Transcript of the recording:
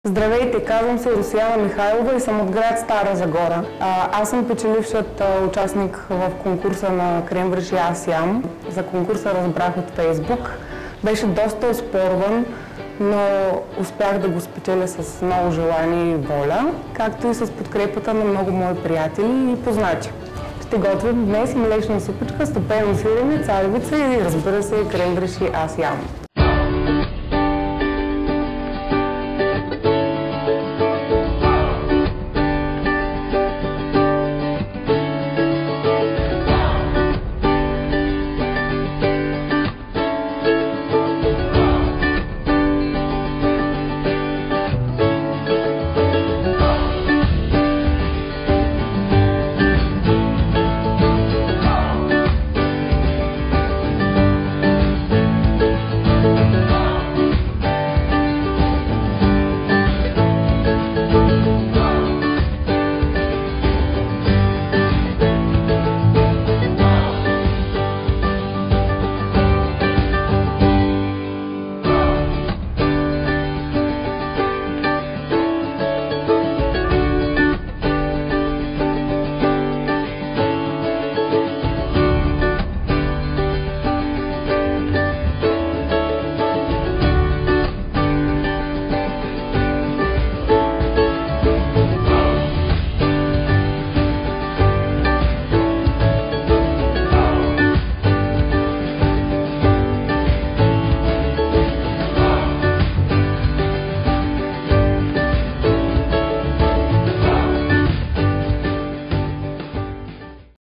Здравейте, казвам се Русияна Михайлова и съм от град Стара Загора. Аз съм печелившият участник в конкурса на Крем върши аз ям. За конкурса разбрах от Фейсбук. Беше доста оспорван, но успях да го спечеля с много желание и воля, както и с подкрепата на много мои приятели и познати. Ще готвим днес млечна супичка с топено сирене, царевица и разбира се крем върши аз ям.